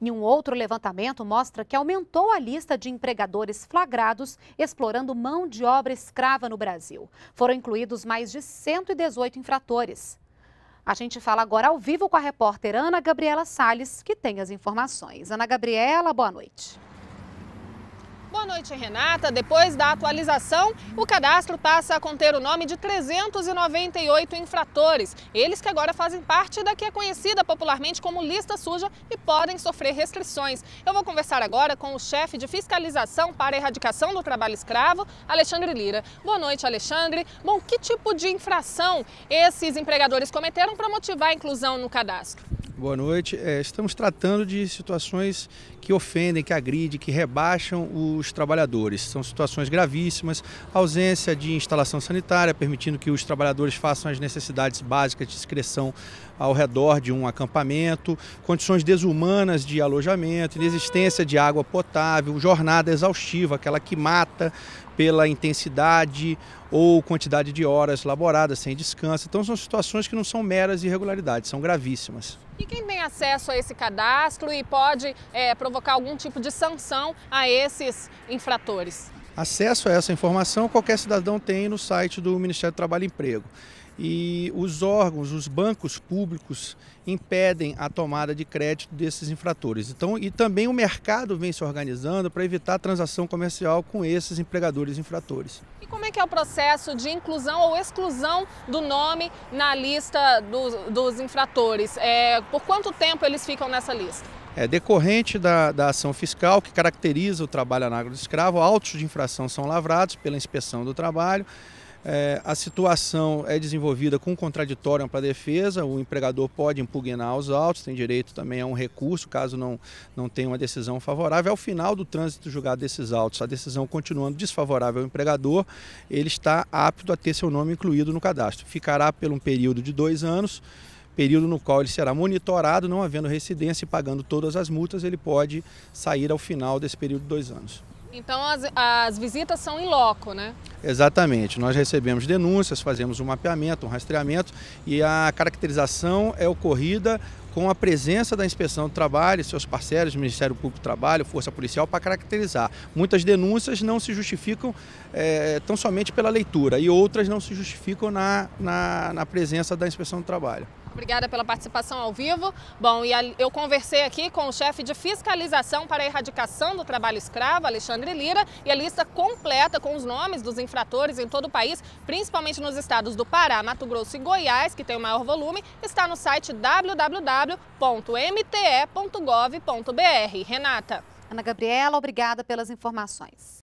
E um outro levantamento mostra que aumentou a lista de empregadores flagrados explorando mão de obra escrava no Brasil. Foram incluídos mais de 118 infratores. A gente fala agora ao vivo com a repórter Ana Gabriela Salles, que tem as informações. Ana Gabriela, boa noite. Boa noite, Renata. Depois da atualização, o cadastro passa a conter o nome de 398 infratores. Eles que agora fazem parte da que é conhecida popularmente como lista suja e podem sofrer restrições. Eu vou conversar agora com o chefe de fiscalização para a erradicação do trabalho escravo, Alexandre Lira. Boa noite, Alexandre. Bom, que tipo de infração esses empregadores cometeram para motivar a inclusão no cadastro? Boa noite. Estamos tratando de situações que ofendem, que agridem, que rebaixam os trabalhadores. São situações gravíssimas, ausência de instalação sanitária, permitindo que os trabalhadores façam as necessidades básicas de excreção ao redor de um acampamento, condições desumanas de alojamento, inexistência de água potável, jornada exaustiva, aquela que mata pela intensidade ou quantidade de horas laboradas sem descanso. Então são situações que não são meras irregularidades, são gravíssimas. E quem tem acesso a esse cadastro e pode provocar algum tipo de sanção a esses infratores? Acesso a essa informação qualquer cidadão tem no site do Ministério do Trabalho e Emprego. E os órgãos, os bancos públicos impedem a tomada de crédito desses infratores. Então, e também o mercado vem se organizando para evitar a transação comercial com esses empregadores infratores. E como é que é o processo de inclusão ou exclusão do nome na lista dos infratores? Por quanto tempo eles ficam nessa lista? Decorrente da ação fiscal que caracteriza o trabalho análogo do escravo, autos de infração são lavrados pela inspeção do trabalho. A situação é desenvolvida com contraditório para a defesa, o empregador pode impugnar os autos, tem direito também a um recurso caso não tenha uma decisão favorável. Ao final do trânsito julgado desses autos, a decisão continuando desfavorável ao empregador, ele está apto a ter seu nome incluído no cadastro. Ficará por um período de 2 anos, período no qual ele será monitorado, não havendo residência e pagando todas as multas, ele pode sair ao final desse período de 2 anos. Então as visitas são in loco, né? Exatamente. Nós recebemos denúncias, fazemos um mapeamento, um rastreamento e a caracterização é ocorrida com a presença da Inspeção do Trabalho, seus parceiros, Ministério Público do Trabalho, Força Policial, para caracterizar. Muitas denúncias não se justificam tão somente pela leitura e outras não se justificam na presença da Inspeção do Trabalho. Obrigada pela participação ao vivo. Bom, eu conversei aqui com o chefe de fiscalização para a erradicação do trabalho escravo, Alexandre Lira, e a lista completa com os nomes dos infratores em todo o país, principalmente nos estados do Pará, Mato Grosso e Goiás, que tem o maior volume, está no site www.mte.gov.br. Renata. Ana Gabriela, obrigada pelas informações.